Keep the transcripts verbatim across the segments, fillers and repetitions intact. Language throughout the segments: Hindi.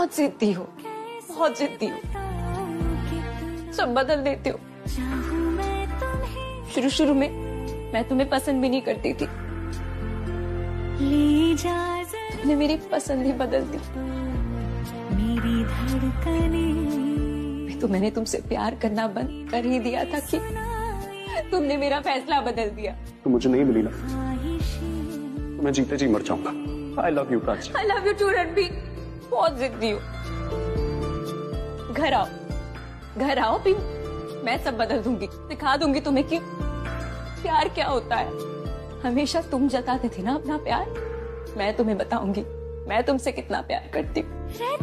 बहुत जिद्दी हो, बहुत जिद्दी हो, सब बदल देते हो। शुरू शुरू में मैं तुम्हें पसंद भी नहीं करती थी, तुमने मेरी पसंद ही बदल दी। तो मैंने तुमसे प्यार करना बंद कर ही दिया था कि तुमने मेरा फैसला बदल दिया। तो मुझे नहीं मिली ना, तो मैं जीते जी मर जाऊंगा। I love you Prachi. I love you too Ranbir, बहुत जिद्दी हो। घर आओ, घर आओ भी, मैं सब बदल दूंगी, दिखा दूंगी तुम्हें कि प्यार क्या होता है। हमेशा तुम जताते थे ना अपना प्यार, मैं तुम्हें बताऊंगी मैं तुमसे कितना प्यार करती हूँ।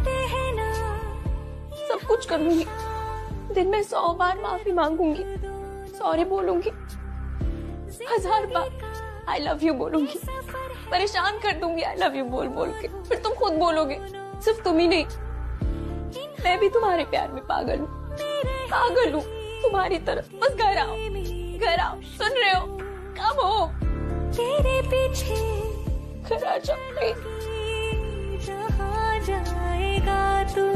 सब कुछ करूंगी, दिन में सौ बार माफी मांगूंगी, सॉरी बोलूंगी, हजार बार आई लव यू बोलूंगी, परेशान कर दूंगी आई लव यू बोल बोल के। फिर तुम खुद बोलोगे, सिर्फ तुम ही नहीं, मैं भी तुम्हारे प्यार में पागल हूँ, पागल हूँ तुम्हारी तरफ। बस घर आओ, घर आओ, सुन रहे हो? कब हो? तेरे पीछे घर आ जाओ प्लीज। जहाँ जाएगा तू।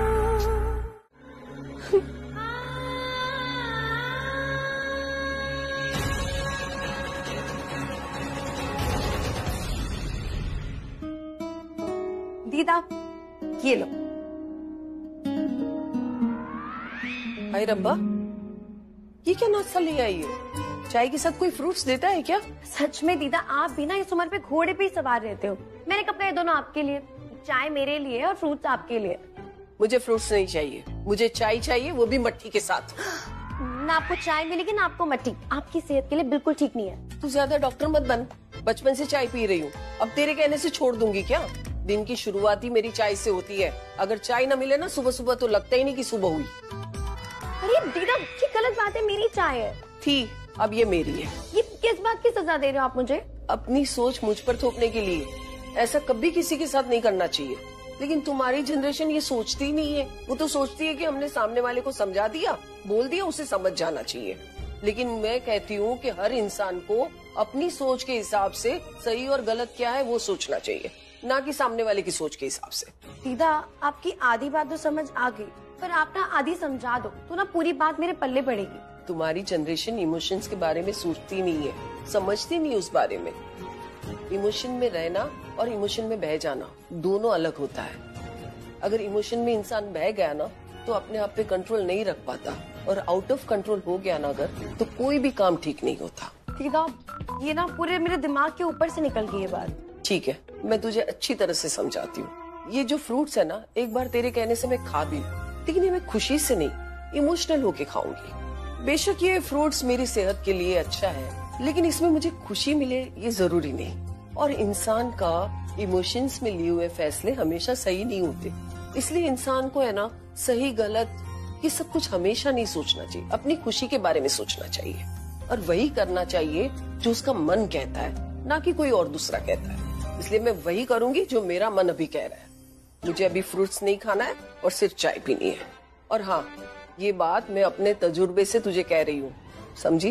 दीदा ये लो। हाय रब्बा, ये क्या नाश्ता ले आई है? चाय के साथ कोई फ्रूट्स देता है क्या? सच में दीदा, आप भी ना इस उम्र पे घोड़े पे ही सवार रहते हो। मैंने कब कहा ये दोनों आपके लिए, चाय मेरे लिए और फ्रूट्स आपके लिए। मुझे फ्रूट्स नहीं चाहिए, मुझे चाय चाहिए, वो भी मट्ठी के साथ। ना आपको चाय मिलेगी ना आपको मट्ठी, आपकी सेहत के लिए बिल्कुल ठीक नहीं है। तू ज्यादा डॉक्टर मत बन, बचपन से चाय पी रही हूँ, अब तेरे कहने से छोड़ दूंगी क्या? दिन की शुरुआत ही मेरी चाय से होती है। अगर चाय ना मिले ना सुबह सुबह तो लगता ही नहीं कि सुबह हुई। अरे दीदा ये गलत बात है, मेरी चाय है। थी, अब ये मेरी है। ये किस बात की सजा दे रहे हो आप मुझे? अपनी सोच मुझ पर थोपने के लिए। ऐसा कभी किसी के साथ नहीं करना चाहिए, लेकिन तुम्हारी जनरेशन ये सोचती नहीं है। वो तो सोचती है कि हमने सामने वाले को समझा दिया, बोल दिया, उसे समझ जाना चाहिए। लेकिन मैं कहती हूँ कि हर इंसान को अपनी सोच के हिसाब से सही और गलत क्या है वो सोचना चाहिए, ना कि सामने वाले की सोच के हिसाब से। दीदा आपकी आधी बात तो समझ आ गई, पर आप ना आधी समझा दो तो ना पूरी बात मेरे पल्ले पड़ेगी। तुम्हारी जनरेशन इमोशंस के बारे में सोचती नहीं है, समझती नहीं उस बारे में। इमोशन में रहना और इमोशन में बह जाना दोनों अलग होता है। अगर इमोशन में इंसान बह गया ना तो अपने आप पे कंट्रोल नहीं रख पाता, और आउट ऑफ कंट्रोल हो गया ना अगर, तो कोई भी काम ठीक नहीं होता। दीदा ये ना पूरे मेरे दिमाग के ऊपर से निकल गई ये बात। ठीक है, मैं तुझे अच्छी तरह से समझाती हूँ। ये जो फ्रूट्स है ना, एक बार तेरे कहने से मैं खा भी, लेकिन ये मैं खुशी से नहीं, इमोशनल होके खाऊंगी। बेशक ये फ्रूट्स मेरी सेहत के लिए अच्छा है, लेकिन इसमें मुझे खुशी मिले ये जरूरी नहीं। और इंसान का इमोशंस में लिए हुए फैसले हमेशा सही नहीं होते, इसलिए इंसान को है ना सही गलत ये सब कुछ हमेशा नहीं सोचना चाहिए। अपनी खुशी के बारे में सोचना चाहिए और वही करना चाहिए जो उसका मन कहता है, ना कि कोई और दूसरा कहता है। इसलिए मैं वही करूंगी जो मेरा मन अभी कह रहा है। मुझे अभी फ्रूट्स नहीं खाना है और सिर्फ चाय पीनी है। और हाँ, ये बात मैं अपने तजुर्बे से तुझे कह रही हूँ, समझी?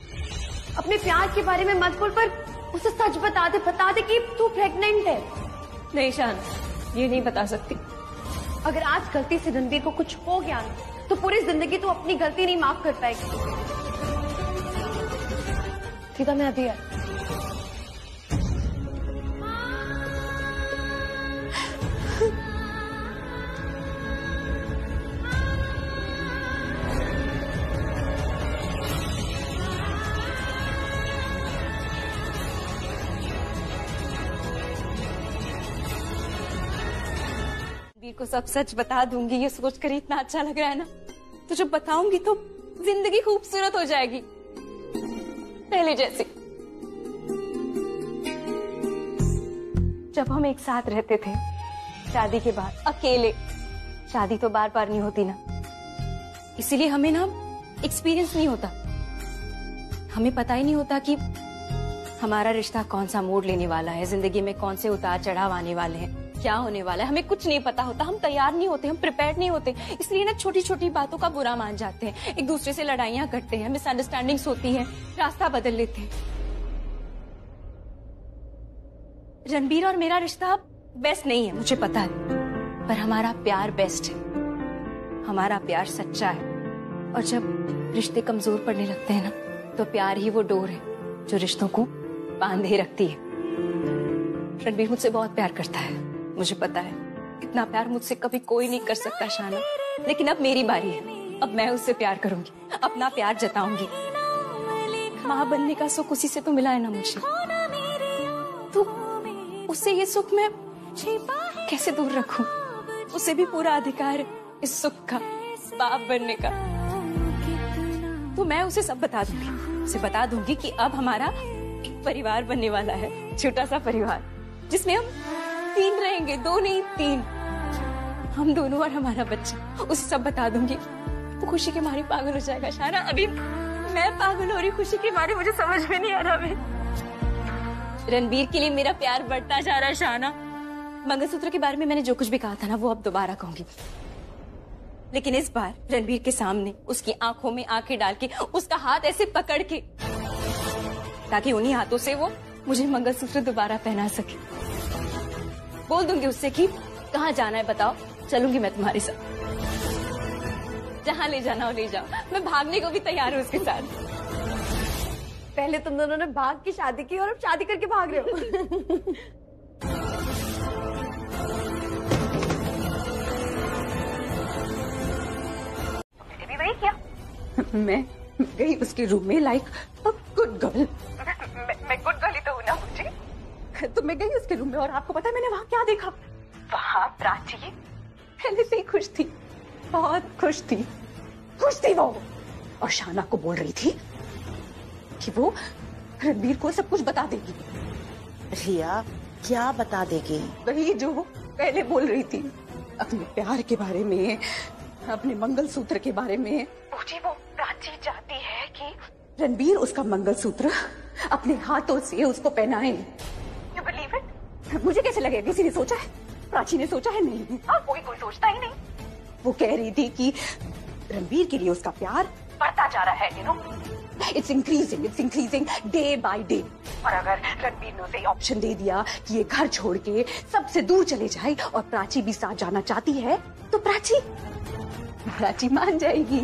अपने प्यार के बारे में मत बोल, पर उसे सच बता दे, बता दे कि तू प्रेग्नेंट है। नहीं शान, ये नहीं बता सकती। अगर आज गलती से रणबीर को कुछ हो गया तो पूरी जिंदगी तू अपनी गलती नहीं माफ कर पाएगी। सीधा मैं अभी आई। वीर को सब सच बता दूंगी, ये सोचकर इतना अच्छा लग रहा है ना। तो जब बताऊंगी तो जिंदगी खूबसूरत हो जाएगी, पहले जैसी। जब हम एक साथ रहते थे शादी के बाद अकेले, शादी तो बार बार नहीं होती ना, इसीलिए हमें ना एक्सपीरियंस नहीं होता, हमें पता ही नहीं होता कि हमारा रिश्ता कौन सा मोड़ लेने वाला है, जिंदगी में कौन से उतार चढ़ाव आने वाले हैं, क्या होने वाला है, हमें कुछ नहीं पता होता। हम तैयार नहीं होते, हम प्रिपेयर्ड नहीं होते, इसलिए ना छोटी छोटी बातों का बुरा मान जाते हैं, एक दूसरे से लड़ाइयां करते हैं, मिसअंडरस्टैंडिंग्स होती हैं, रास्ता बदल लेते हैं। रणबीर और मेरा रिश्ता बेस्ट नहीं है, मुझे पता है, पर हमारा प्यार बेस्ट है, हमारा प्यार सच्चा है। और जब रिश्ते कमजोर पड़ने लगते हैं ना, तो प्यार ही वो डोर है जो रिश्तों को बांधे रखती है। रणबीर मुझसे बहुत प्यार करता है, मुझे पता है। इतना प्यार मुझसे कभी कोई नहीं कर सकता शाना, लेकिन अब मेरी बारी है। अब मैं उससे प्यार करूंगी, अपना प्यार जताऊंगी। माँ बनने का सुख उसी से तो मिला है ना मुझे, तो उससे ये सुख मैं कैसे दूर रखूं? उसे भी पूरा अधिकार है इस सुख का, बाप बनने का। तो मैं उसे सब बता दूंगी, उसे बता दूंगी कि अब हमारा एक परिवार बनने वाला है, छोटा सा परिवार जिसमें हम तीन रहेंगे, दो नहीं तीन, हम दोनों और हमारा बच्चा। उसे सब बता दूंगी, वो खुशी के मारे पागल हो जाएगा शाना। अभी मैं पागल हो रही खुशी के मारे, मुझे समझ में नहीं आ रहा। मैं रणबीर के लिए मेरा प्यार बढ़ता जा रहा है शाना। मंगलसूत्र के बारे में मैंने जो कुछ भी कहा था ना, वो अब दोबारा कहूंगी, लेकिन इस बार रणबीर के सामने, उसकी आंखों में आंखें डाल के, उसका हाथ ऐसे पकड़ के, ताकि उन्हीं हाथों से वो मुझे मंगलसूत्र दोबारा पहना सके। बोल दूंगी उससे कि कहाँ जाना है बताओ, चलूंगी मैं तुम्हारे साथ, जहाँ ले जाना हो ले जाओ। मैं भागने को भी तैयार हूँ उसके साथ। पहले तुम दोनों ने भाग की शादी की और अब शादी करके भाग रहे हो। मैं गई उसके रूम में लाइक अ गुड गर्ल। मैं गुड गर्ल ही तो हूँ ना मुझे। तो मैं गई उसके रूम में और आपको पता है मैंने वहाँ क्या देखा? वहाँ प्राची पहले से ही खुश थी, बहुत खुश थी, खुश थी वो। और शाना को बोल रही थी कि वो रणबीर को सब कुछ बता देगी। रिया क्या बता देगी? वही जो वो पहले बोल रही थी, अपने प्यार के बारे में, अपने मंगलसूत्र के बारे में। मुझे वो प्राची चाहती है कि रणबीर उसका मंगलसूत्र अपने हाथों से उसको पहनाए। You believe it? मुझे कैसे लगेगा? किसी ने सोचा है? प्राची ने सोचा है? नहीं। हाँ, कोई कोई सोचता ही नहीं। वो कह रही थी कि रणबीर के लिए उसका प्यार बढ़ता जा रहा है, you know, it's increasing, it's increasing day by day. और अगर रणबीर ने उसे ऑप्शन दे दिया कि ये घर छोड़ के सबसे दूर चले जाए और प्राची भी साथ जाना चाहती है, तो प्राची प्राची मान जाएगी,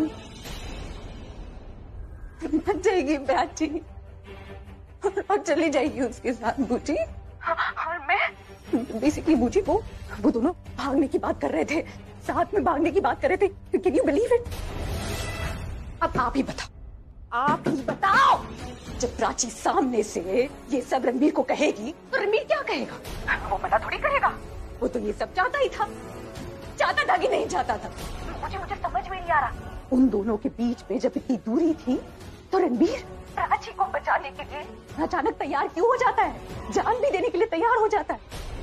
मान जाएगी प्राची और चली जाएगी उसके साथ। बूची और मैं बेसिकली बूची को वो दोनों भागने की बात कर रहे थे, साथ में भागने की बात कर रहे थे। Can you believe it? अब आप ही बताओ, आप ही बताओ, जब प्राची सामने से ये सब रणबीर को कहेगी तो रणबीर क्या कहेगा? वो मना थोड़ी करेगा। वो तो ये सब चाहता ही था, चाहता था कि नहीं चाहता था? मुझे मुझे समझ में नहीं आ रहा। उन दोनों के बीच में जब इतनी दूरी थी तो रणबीर प्राची को बचाने के लिए अचानक तैयार क्यों हो जाता है? जान भी देने के लिए तैयार हो जाता है।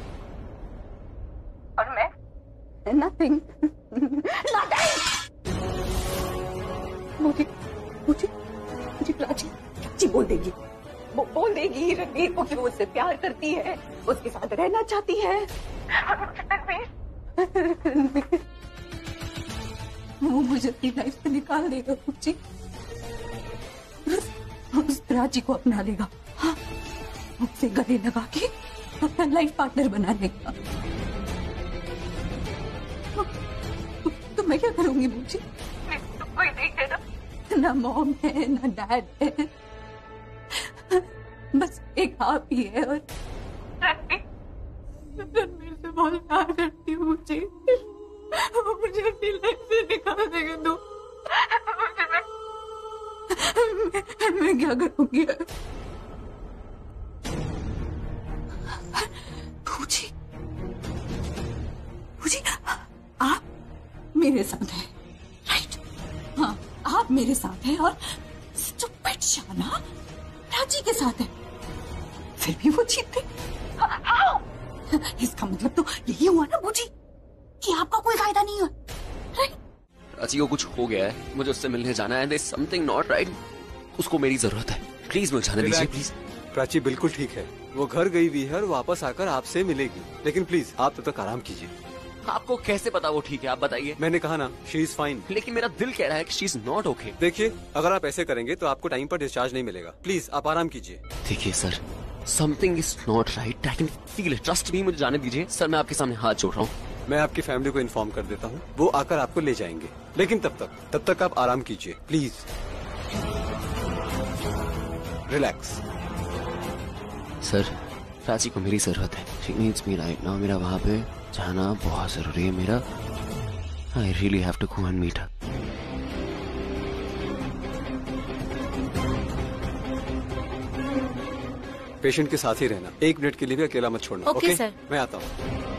और मैं नथिंग नथिंग मुझे मुझे मुझे प्राची प्राची बोल देगी, वो बोल देगी रणबीर को कि वो उससे प्यार करती है, उसके साथ रहना चाहती है। रणबीर वो मुझे अपनी लाइफ से निकाल देगा मुझे, उस प्राची को अपना लेगा, हाँ, मुझसे गले लगा के अपना लाइफ पार्टनर बना लेगा। तो, तो मैं क्या करूंगी मुझे? कोई देख देना। ना मॉम है ना डैड है, बस एक आप ही है। और रणबीर रणबीर से बहुत प्यार करती हूँ, मुझे मुझे अपनी लाइफ से निकाल देगा। दो मैं, मैं क्या करूंगी? पूछी पूछी आप मेरे साथ हैं, राइट? हाँ, आप मेरे साथ हैं और स्टूपिड शाना प्राची के साथ है, फिर भी वो जीत गई। इसका मतलब तो यही हुआ ना बूजी कि आपका कोई फायदा नहीं हुआ, राइट? प्राची को कुछ हो गया है, मुझे उससे मिलने जाना है। There's something not right. उसको मेरी जरूरत है, प्लीज मुझे जाने दीजिए, प्लीज। प्राची बिल्कुल ठीक है, वो घर गई हुई है और वापस आकर आपसे मिलेगी, लेकिन प्लीज आप तब तक आराम कीजिए। आपको कैसे पता वो ठीक है? आप बताइए। मैंने कहा ना, शी इज फाइन। लेकिन मेरा दिल कह रहा है कि शी इज नॉट ओके। देखिए, अगर आप ऐसे करेंगे तो आपको टाइम पर डिस्चार्ज नहीं मिलेगा, प्लीज आप आराम कीजिए। देखिए sir, something is not right, I can feel it, trust me, मुझे जाने दीजिए सर, मैं आपके सामने हाथ जोड़ रहा हूँ। मैं आपकी फैमिली को इन्फॉर्म कर देता हूँ, वो आकर आपको ले जाएंगे। लेकिन तब तक तब तक आप आराम कीजिए प्लीज। रिलैक्स। सर, प्राची को मेरी जरूरत है। She needs me right now. मेरा वहां पे जाना बहुत जरूरी है। मेरा I really have to go and meet her. Patient के साथ ही रहना, एक मिनट के लिए भी अकेला मत छोड़ना। Okay sir. मैं आता हूँ।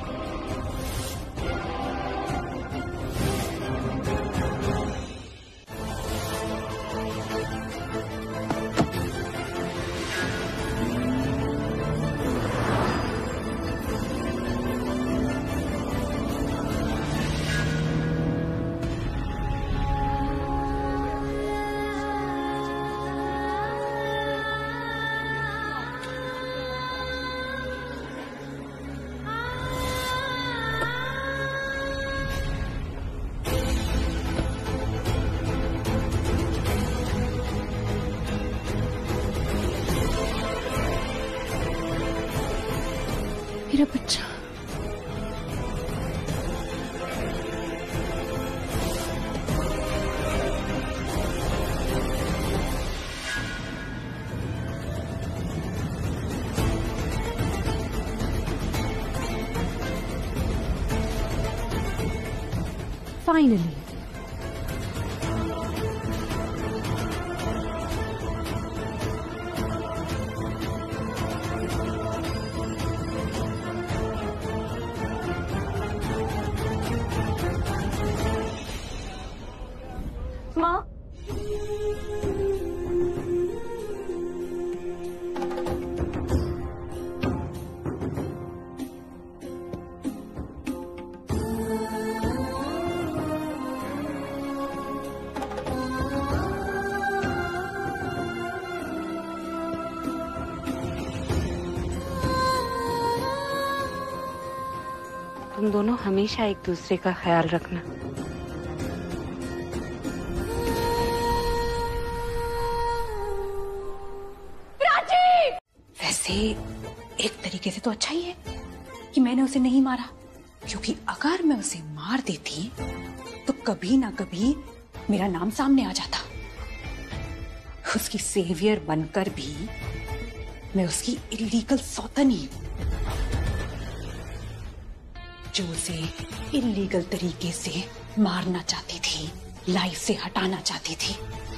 मेरा बच्चा। फाइनली माँ, तुम दोनों हमेशा एक दूसरे का ख्याल रखना। वैसे एक तरीके से तो अच्छा ही है कि मैंने उसे नहीं मारा, क्योंकि अगर मैं उसे मार देती तो कभी ना कभी मेरा नाम सामने आ जाता। उसकी सेवियर बनकर भी मैं उसकी इलीगल सौतनी जो उसे इलीगल तरीके से मारना चाहती थी, लाइफ से हटाना चाहती थी।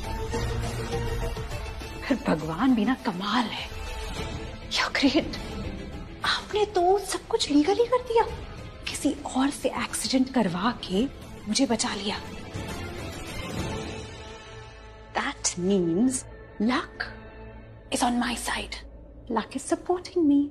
फिर भगवान भी ना कमाल है। या ग्रेट, आपने तो सब कुछ लीगली कर दिया, किसी और से एक्सीडेंट करवा के मुझे बचा लिया। That means luck is on my side. Luck is supporting me.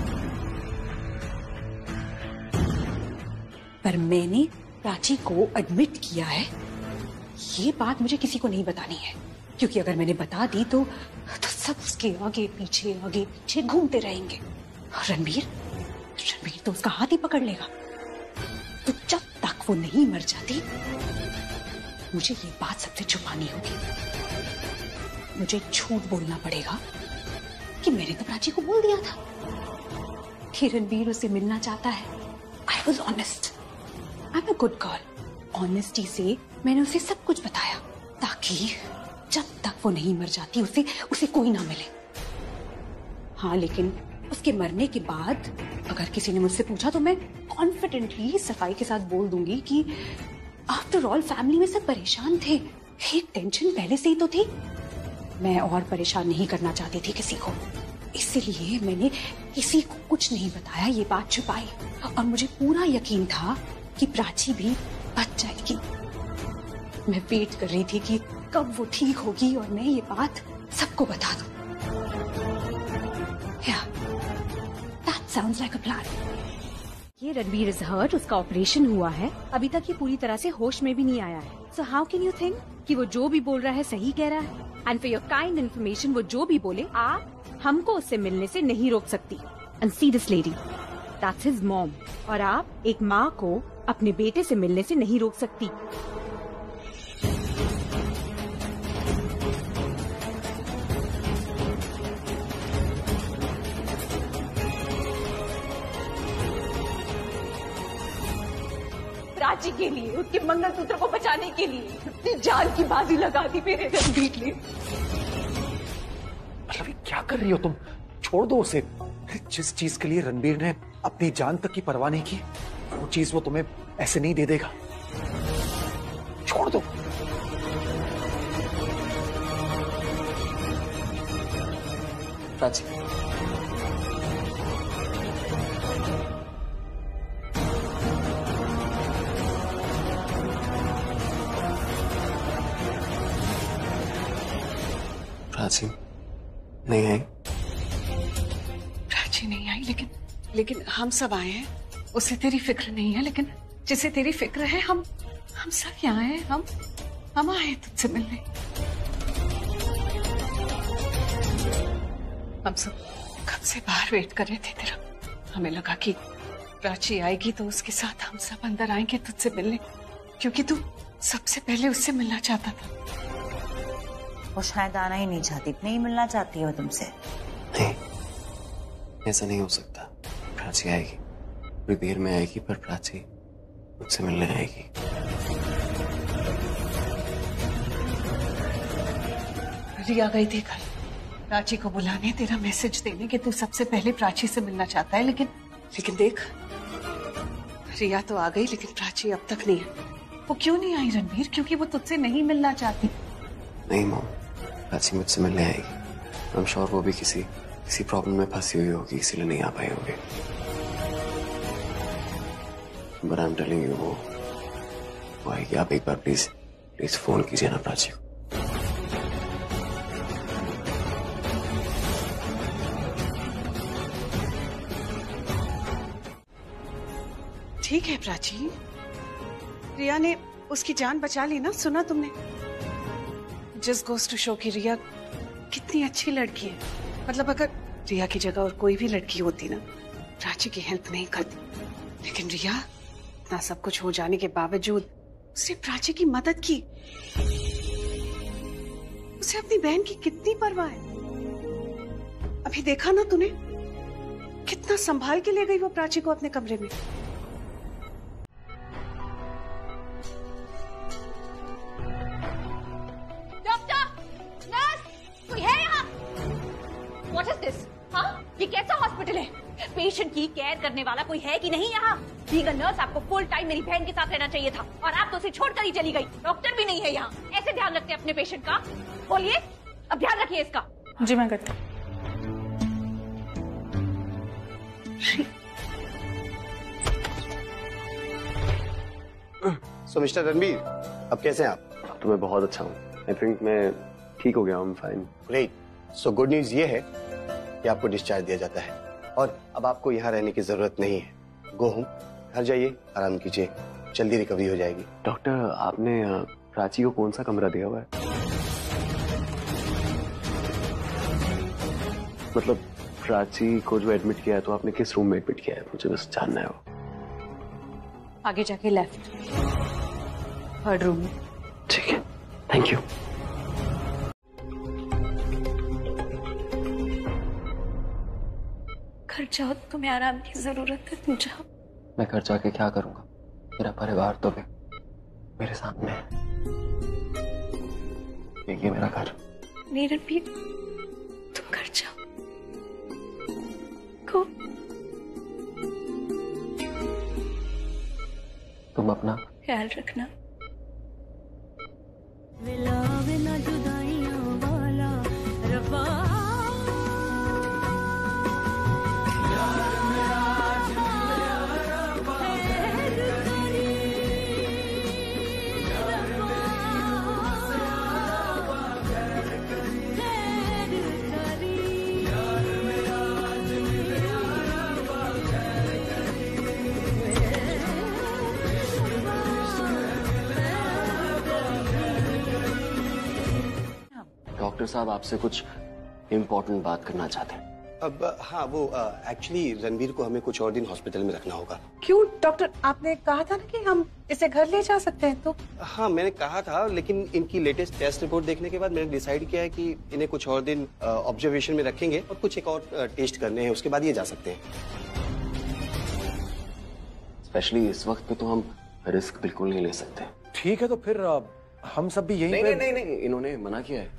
पर मैंने प्राची को एडमिट किया है, ये बात मुझे किसी को नहीं बतानी है, क्योंकि अगर मैंने बता दी तो, तो सब उसके आगे पीछे आगे पीछे घूमते रहेंगे। रणबीर रणबीर तो उसका हाथ ही पकड़ लेगा। तो जब तक वो नहीं मर जाती मुझे ये बात सबसे छुपानी होगी। मुझे झूठ बोलना पड़ेगा कि मैंने तो प्राची को बोल दिया था कि रणबीर उसे मिलना चाहता है। I was honest, I am a good girl. Honesty से मैंने उसे सब कुछ बताया ताकि जब तक वो नहीं मर जाती उसे उसे कोई ना मिले। हाँ, लेकिन उसके मरने के बाद अगर किसी ने मुझसे पूछा तो मैं कॉन्फिडेंटली सफाई के साथ बोल दूंगी कि आफ्टर ऑल फैमिली में सब परेशान थे, एक टेंशन पहले से ही तो थी। मैं और परेशान नहीं करना चाहती थी किसी को, इसलिए मैंने किसी को कुछ नहीं बताया, ये बात छुपाई। और मुझे पूरा यकीन था कि प्राची भी बच जाएगी। मैं वेट कर रही थी कि कब वो ठीक होगी और मैं ये बात सबको बता दूं। Yeah, that sounds like a plan. ये रणबीर इज हर्ट, उसका ऑपरेशन हुआ है, अभी तक ये पूरी तरह से होश में भी नहीं आया है। So how can you think कि वो जो भी बोल रहा है सही कह रहा है? And for your kind information, वो जो भी बोले आप हमको उससे मिलने से नहीं रोक सकती। And see this lady, that's his mom. और आप एक माँ को अपने बेटे से मिलने से नहीं रोक सकती। प्राची के लिए, उसके मंगलसूत्र को बचाने के लिए अपनी जान की बाजी लगा दी मेरे रणबीर ने। मतलब ये क्या कर रही हो तुम? छोड़ दो उसे। जिस चीज के लिए रणबीर ने अपनी जान तक की परवाह नहीं की, वो चीज वो तुम्हें ऐसे नहीं दे देगा। छोड़ दो। प्राची, प्राची नहीं आई। प्राची नहीं आई, लेकिन लेकिन हम सब आए हैं। उसे तेरी फिक्र नहीं है, लेकिन जिसे तेरी फिक्र है, हम हम सब यहाँ हैं। हम हम आए हैं तुझसे मिलने। हम सब कब से बाहर वेट कर रहे थे तेरा। हमें लगा कि प्राची आएगी तो उसके साथ हम सब अंदर आएंगे तुझसे मिलने, क्योंकि तू सबसे पहले उससे मिलना चाहता था। वो शायद आना ही नहीं चाहती, नहीं मिलना चाहती हो तुमसे। नहीं, ऐसा नहीं हो सकता। प्राची आएगी, थोड़ी देर में आएगी, पर प्राची मुझसे मिलने आएगी। रिया गई थी कल प्राची को बुलाने, तेरा मैसेज देने कि तू सबसे पहले प्राची से मिलना चाहता है, लेकिन लेकिन देख, रिया तो आ गई लेकिन प्राची अब तक नहीं है। वो क्यों नहीं आई रणबीर? क्योंकि वो तुझसे नहीं मिलना चाहती। नहीं मॉम, प्राची मुझसे मिलने आएगी। आई एम श्योर वो भी किसी किसी प्रॉब्लम में फंसी हुई होगी, इसीलिए नहीं आ पाई होगी। But I am telling you, वो वो आएगी। आप एक बार प्लीज प्लीज फोन कीजिए ना प्राची को। ठीक है प्राची, रिया ने उसकी जान बचा ली ना, सुना तुमने? जस्ट गोज टू शो कि रिया कितनी अच्छी लड़की है। मतलब अगर रिया की जगह और कोई भी लड़की होती ना, प्राची की हेल्प नहीं करती, लेकिन रिया इतना सब कुछ हो जाने के बावजूद उसने प्राची की मदद की। उसे अपनी बहन की कितनी परवाह है। अभी देखा ना तूने, कितना संभाल के ले गई वो प्राची को अपने कमरे में। What is this? हाँ? ये कैसा हॉस्पिटल है? पेशेंट की केयर करने वाला कोई है कि नहीं यहाँ? बीइंग अ नर्स आपको फुल टाइम मेरी बहन के साथ रहना चाहिए था, और आप तो उसे छोड़कर ही चली गई। डॉक्टर भी नहीं है यहाँ। ऐसे ध्यान रखते हैं अपने पेशेंट का? बोलिए, अब ध्यान रखिए इसका। जी मैं करती। सो मिस्टर रणबीर, अब कैसे हैं आप? तो मैं बहुत अच्छा हूँ। आई थिंक मैं ठीक हो गया हूँ। Fine. Great. So good news ये है कि आपको डिस्चार्ज दिया जाता है और अब आपको यहाँ रहने की जरूरत नहीं है। गो होम, घर जाइए, आराम कीजिए, जल्दी रिकवरी हो जाएगी। डॉक्टर, आपने प्राची को कौन सा कमरा दिया हुआ है? मतलब प्राची को जो एडमिट किया है तो आपने किस रूम में एडमिट किया है? मुझे बस जानना है वो। आगे जाके लेफ्ट, थर्ड रूम में। ठीक है, थैंक यू। घर जाओ, तुम्हें आराम की जरूरत है, तुम जाओ। मैं घर जाके क्या करूंगा? मेरा परिवार तो भी मेरे सामने है। ये मेरा घर। नहीं रणबीर, तुम घर जाओ। को तुम अपना ख्याल रखना। डॉक्टर साहब आपसे कुछ इम्पोर्टेंट बात करना चाहते हैं। अब हाँ, वो एक्चुअली रणबीर को हमें कुछ और दिन हॉस्पिटल में रखना होगा। क्यों डॉक्टर? आपने कहा था ना कि हम इसे घर ले जा सकते हैं। तो हाँ मैंने कहा था, लेकिन इनकी लेटेस्ट टेस्ट रिपोर्ट देखने के बाद मैंने डिसाइड किया है कि इन्हें कुछ और दिन ऑब्जर्वेशन में रखेंगे और कुछ एक और टेस्ट करने हैं, उसके बाद ये जा सकते हैं। स्पेशली इस वक्त पे तो हम रिस्क बिल्कुल नहीं ले सकते। ठीक है तो फिर आ, हम सब भी यहीं नहीं, पे... नहीं नहीं नहीं इन्होंने मना किया है,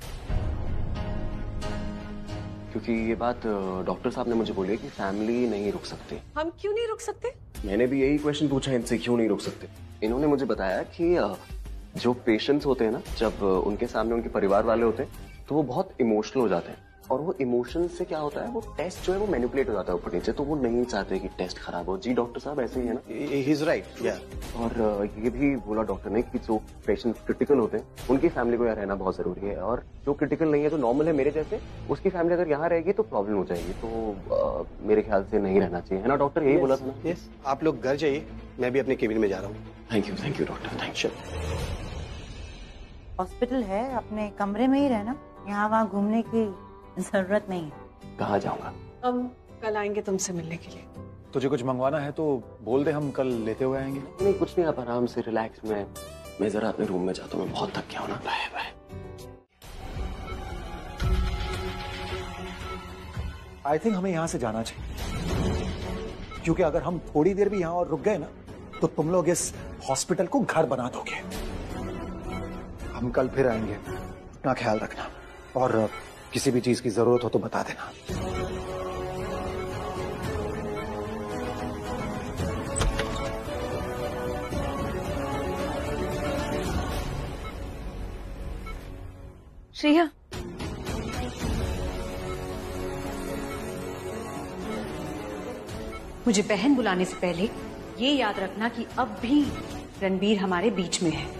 क्योंकि ये बात डॉक्टर साहब ने मुझे बोली है कि फैमिली नहीं रुक सकती। हम क्यों नहीं रुक सकते? मैंने भी यही क्वेश्चन पूछा इनसे, क्यों नहीं रुक सकते। इन्होंने मुझे बताया कि जो पेशेंट्स होते हैं ना, जब उनके सामने उनके परिवार वाले होते हैं तो वो बहुत इमोशनल हो जाते हैं, और वो इमोशन से क्या होता है, वो टेस्ट जो है वो मैनिपुलेट हो जाता है ऊपर नीचे, तो वो नहीं चाहते कि टेस्ट खराब हो। जी डॉक्टर साहब ऐसे ही है ना? He is right. या और ये भी बोला डॉक्टर ने कि जो पेशेंट क्रिटिकल होते हैं उनकी फैमिली को यहाँ रहना बहुत जरूरी है, और जो क्रिटिकल नहीं है, जो नॉर्मल है मेरे जैसे, उसकी फैमिली अगर यहाँ रहेगी तो प्रॉब्लम हो जाएगी। तो आ, मेरे ख्याल से नहीं रहना चाहिए, है ना डॉक्टर? यही बोला था ना? यस, आप लोग घर जाइए, मैं भी अपने केबिन में जा रहा हूँ। Thank you thank you doctor, thank you. Hospital है, अपने कमरे में ही रहना, यहाँ वहाँ घूमने की जरूरत नहीं है। कहाँ जाऊंगा? हम कल आएंगे तुमसे मिलने के लिए। तुझे कुछ मंगवाना है तो बोल दे, हम कल लेते हुए आएंगे। नहीं कुछ नहीं, आप आराम से रिलैक्स में। मैं जरा अपने रूम में जाता हूँ, मैं बहुत थक गया हूँ ना। Bye bye. आई थिंक हमें यहाँ से जाना चाहिए, क्योंकि अगर हम थोड़ी देर भी यहाँ और रुक गए ना तो तुम लोग इस हॉस्पिटल को घर बना दोगे। हम कल फिर आएंगे, अपना ख्याल रखना, और किसी भी चीज की जरूरत हो तो बता देना। श्रेया, मुझे बहन बुलाने से पहले ये याद रखना कि अब भी रणबीर हमारे बीच में है।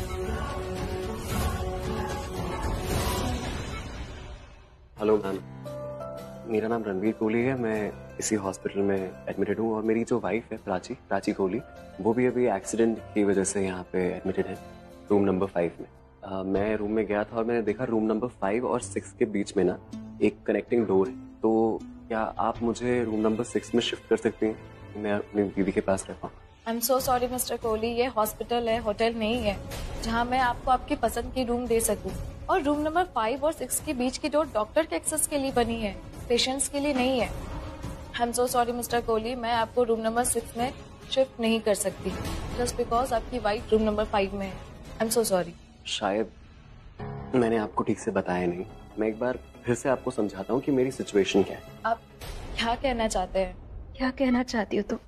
हेलो मैम, मेरा नाम रणबीर कोहली है, मैं इसी हॉस्पिटल में एडमिटेड हूँ, और मेरी जो वाइफ है प्राची प्राची कोहली, वो भी अभी एक्सीडेंट की वजह से यहाँ पे एडमिटेड है, रूम नंबर फाइव में। आ, मैं रूम में गया था और मैंने देखा रूम नंबर फाइव और सिक्स के बीच में ना एक कनेक्टिंग डोर है, तो क्या आप मुझे रूम नंबर सिक्स में शिफ्ट कर सकती हैं? मैं अपनी बीवी के पास रह पाऊँ। I am so sorry mister Kohli, ये हॉस्पिटल है, होटल नहीं है जहाँ मैं आपको आपकी पसंद की रूम दे सकूँ। और रूम नंबर फाइव और सिक्स के बीच की डोर डॉक्टर के एक्सेस के लिए बनी है, पेशेंट्स के लिए नहीं है। I am so sorry mister Kohli, मैं आपको रूम नंबर सिक्स में शिफ्ट नहीं कर सकती, जस्ट बिकॉज आपकी वाइफ रूम नंबर फाइव में है। I am so sorry. शायद मैंने आपको ठीक से बताया नहीं, मैं एक बार फिर से आपको समझाता हूँ कि मेरी सिचुएशन क्या है। आप क्या कहना चाहते हैं? क्या कहना चाहती हो तुम?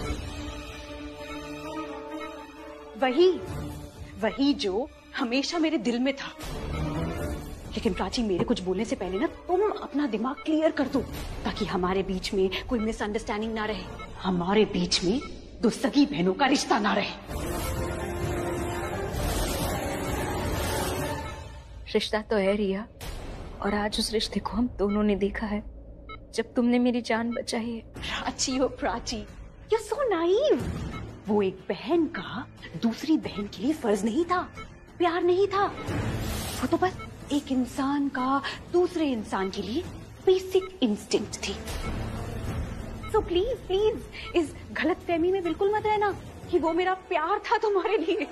वही वही जो हमेशा मेरे दिल में था। लेकिन प्राची, मेरे कुछ बोलने से पहले ना तुम अपना दिमाग क्लियर कर दो, ताकि हमारे बीच में कोई मिसअंडरस्टैंडिंग ना रहे, हमारे बीच में दो सगी बहनों का रिश्ता ना रहे। रिश्ता तो है रिया, और आज उस रिश्ते को हम दोनों ने देखा है जब तुमने मेरी जान बचाई है। प्राची हो प्राची, यू सो नाइव। वो एक बहन का दूसरी बहन के लिए फर्ज नहीं था, प्यार नहीं था, वो तो बस एक इंसान का दूसरे इंसान के लिए बेसिक इंस्टिंक्ट थी। सो प्लीज प्लीज इस गलतफहमी में बिल्कुल मत रहना कि वो मेरा प्यार था तुम्हारे लिए।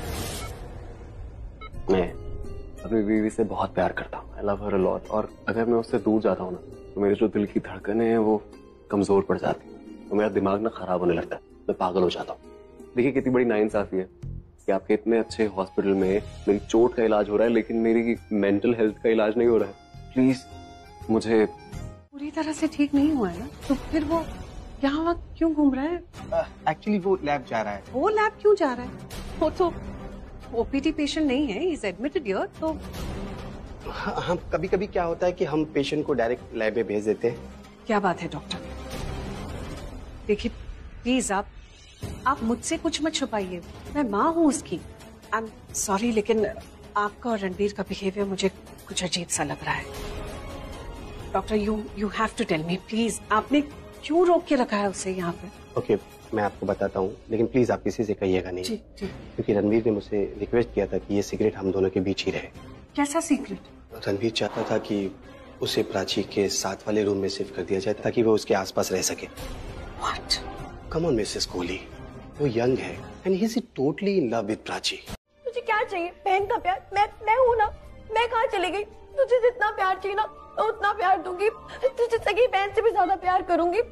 मैं अपनी बीवी से बहुत प्यार करता हूँ, I love her a lot, और अगर मैं उससे दूर जाता हूँ ना तो मेरे जो दिल की धड़कनें हैं वो कमजोर पड़ जाती है, तो मेरा दिमाग ना खराब होने लगता है, मैं पागल हो जाता हूँ। देखिए कितनी बड़ी नाइंसाफी है कि आपके इतने अच्छे हॉस्पिटल में मेरी चोट का इलाज हो रहा है, लेकिन मेरी मेंटल हेल्थ का इलाज नहीं हो रहा है। प्लीज मुझे। पूरी तरह से ठीक नहीं हुआ है ना, तो फिर वो यहाँ वहाँ क्यों घूम रहा है? एक्चुअली वो लैब जा रहा है। वो लैब क्यों जा रहा है? वो तो ओपीडी पेशेंट नहीं है, इज एडमिटेड हियर। तो हाँ, हम कभी कभी क्या होता है कि हम पेशेंट को डायरेक्ट लैब में भेज देते हैं। क्या बात है डॉक्टर? देखिए प्लीज आप आप मुझसे कुछ मत छुपाइए, मैं माँ हूँ उसकी। आई एम सॉरी, लेकिन आपका और रणबीर का बिहेवियर मुझे कुछ अजीब सा लग रहा है। Doctor you you have to tell me please, आपने क्यों रोक के रखा है उसे यहाँ पे? ओके okay, मैं आपको बताता हूँ, लेकिन प्लीज आप किसी से कहिएगा नहीं। जी, जी। क्योंकि रणबीर ने मुझसे रिक्वेस्ट किया था कि ये सीक्रेट हम दोनों के बीच ही रहे। कैसा सीक्रेट? रणबीर चाहता था कि उसे प्राची के साथ वाले रूम में शिफ्ट कर दिया जाए ताकि वो उसके आसपास रह सके। What? Come on missus Kohli, वो यंग है and he is totally in love with Prachi. तुझे क्या चाहिए? बहन का प्यार? मैं मैं हूँ ना, मैं कहाँ चली गई? तुझे जितना प्यार चाहिए ना तो उतना प्यार दूंगी, तुझे सगी बहन से भी ज्यादा प्यार करूंगी। पर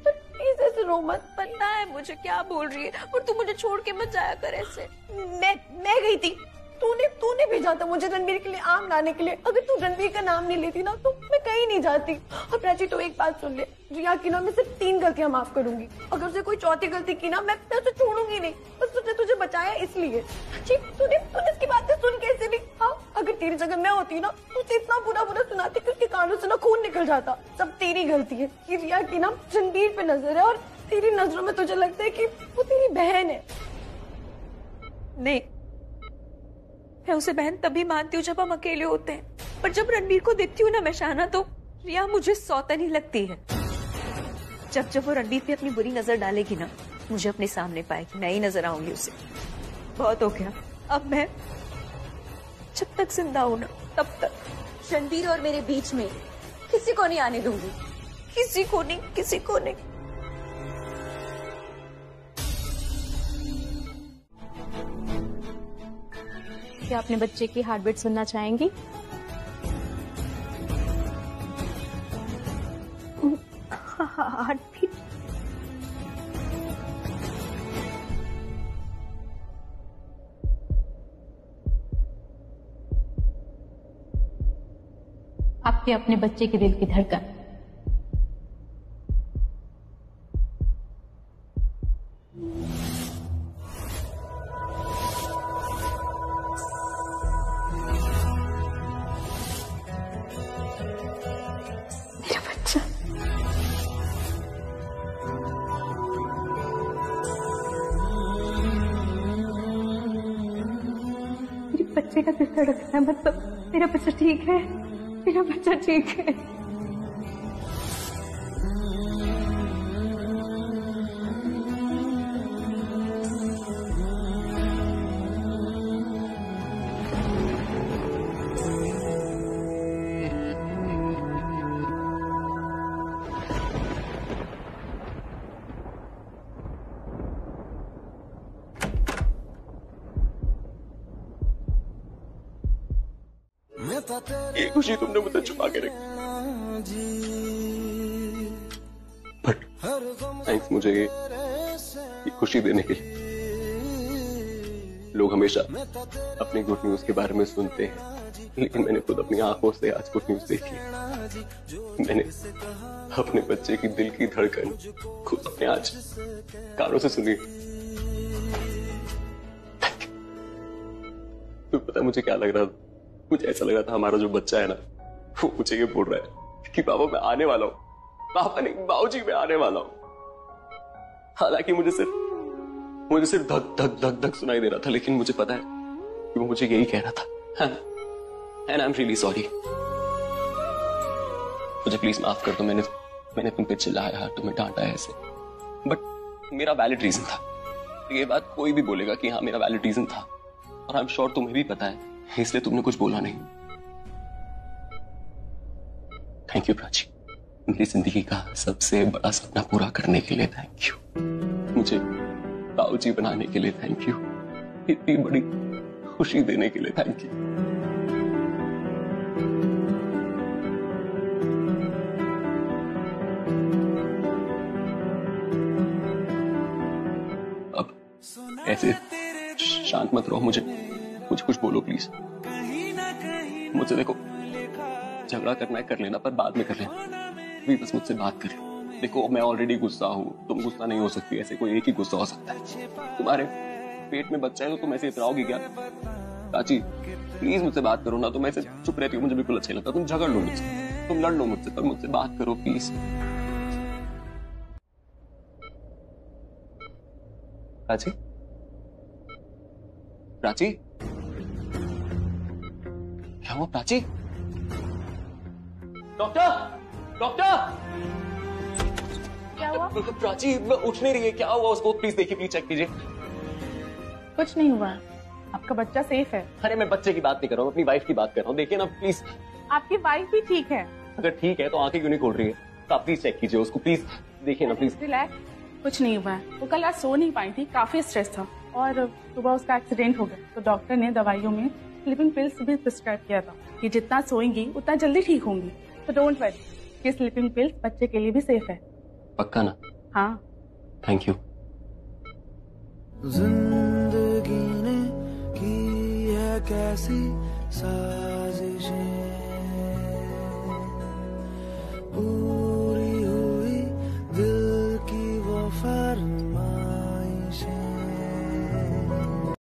प्लीज ऐसे रो मत, पता है मुझे क्या बोल रही है, और तू मुझे छोड़ के मत जाया कर ऐसे। मैं मैं गई थी, तूने तूने भेजा था मुझे रणबीर के लिए आम लाने के लिए। अगर तू रणबीर का नाम नहीं लेती ना तो मैं कहीं नहीं जाती। और प्राची तो एक बात सुन ले, रिया की ना मैं सिर्फ तीन गलतियां माफ करूंगी, अगर उसे कोई चौथी गलती की ना मैं मैं उसे छोड़ूंगी नहीं। बस उसने तुझे बचाया इसलिए। जी तूने तूने इसकी बातें सुन कैसे ली? हाँ, अगर तेरी जगह मैं होती ना तो उसे इतना बुरा बुरा सुनाती कि उसके कानों से ना खून निकल जाता। सब तेरी गलती है कि रिया की ना रणबीर पे नजर है और तेरी नजरों में तुझे लगता है कि वो तेरी बहन है। नहीं, मैं उसे बहन तभी मानती हूँ जब हम अकेले होते हैं, पर जब रणबीर को देखती हूँ ना मैं शाना, तो रिया मुझे सौतनी लगती है। जब जब वो रणबीर पे अपनी बुरी नजर डालेगी ना, मुझे अपने सामने पाएगी, मैं ही नजर आऊंगी उसे। बहुत हो गया, अब मैं जब तक जिंदा हूं ना तब तक रणबीर और मेरे बीच में किसी को नहीं आने दूंगी, किसी को नहीं, किसी को नहीं। क्या अपने बच्चे की हार्ट बीट सुनना चाहेंगी? Heart beat? आपके अपने बच्चे के दिल की धड़कन। बच्चे का दिल धड़कना है, मतलब मेरा बच्चा ठीक है, मेरा बच्चा ठीक है। ये खुशी तुमने मुझसे छुपा के रखी, बट थैंक्स मुझे ये, ये खुशी देने के लिए। लोग हमेशा अपनी गुड न्यूज के बारे में सुनते हैं, लेकिन मैंने खुद अपनी आंखों से आज गुड न्यूज देखी। मैंने अपने बच्चे की दिल की धड़कन खुद अपने आज कानों से सुनी। तो पता मुझे क्या लग रहा था? मुझे ऐसा लग रहा था हमारा जो बच्चा है ना, वो मुझे ये बोल रहा है कि पापा मैं आने वाला हूँ, पापा नहीं बाबूजी मैं आने वाला हूँ। हालांकि मुझे सिर्फ मुझे सिर्फ धक धक धक धक सुनाई दे रहा था, लेकिन मुझे पता है कि वो मुझे यही कह रहा था। And I am really sorry. मुझे प्लीज माफ कर दो, मैंने मैंने तुम पे चिल्लाया, तुम्हें डांटा है ऐसे, बट मेरा वैलिड रीजन था। ये बात कोई भी बोलेगा कि हाँ मेरा वैलिड रीजन था, और आई एम श्योर तुम्हें भी पता है, इसलिए तुमने कुछ बोला नहीं। थैंक यू प्राची, मेरी जिंदगी का सबसे बड़ा सपना पूरा करने के लिए थैंक यू। मुझे बाबूजी बनाने के लिए थैंक यू। इतनी बड़ी खुशी देने के लिए थैंक यू। अब ऐसे शांत मत रहो, मुझे मुझे कुछ बोलो प्लीज। मुझे देखो, झगड़ा करना है कर लेना, पर बाद में कर लेना। भी बस मुझसे बात करो। देखो मैं ऑलरेडी गुस्सा हूँ, तुम गुस्सा नहीं हो सकती, ऐसे कोई एक ही गुस्सा हो सकता है। तुम्हारे पेट में बच्चा है तो तुम ऐसे इतराओगी क्या? चाची प्लीज मुझसे बात करो ना, तो मैं ऐसे चुप रहती हूँ, मुझे बिल्कुल अच्छा लगता। तुम झगड़ लो मुझसे, तुम लड़ लो मुझसे, पर मुझसे बात करो प्लीज। प्राची, प्राची क्या हुआ प्राची? डॉक्टर, डॉक्टर क्या हुआ? प्राची उठ नहीं रही है, क्या हुआ उसको? प्लीज देखिए, प्लीज चेक कीजिए। कुछ नहीं हुआ, आपका बच्चा सेफ है। अरे मैं बच्चे की बात नहीं कर रहा हूँ, अपनी वाइफ की बात कर रहा हूँ। देखिए ना प्लीज। आपकी वाइफ भी ठीक है। अगर ठीक है तो आंखें क्यों नहीं खोल रही है? तो आप प्लीज चेक कीजिए उसको, प्लीज देखिए ना प्लीज। रिलैक्स, कुछ नहीं हुआ। वो कल आज सो नहीं पाई थी, काफी स्ट्रेस था, और सुबह उसका एक्सीडेंट हो गया, तो डॉक्टर ने दवाइयों में स्लीपिंग पिल्स भी प्रिस्क्राइब किया था कि जितना सोएंगी उतना जल्दी ठीक होंगी। तो डोंट वरी, ये स्लीपिंग पिल्स बच्चे के लिए भी सेफ है। पक्का ना? हाँ। Thank you. जिंदगी ने की है कैसी साजिशें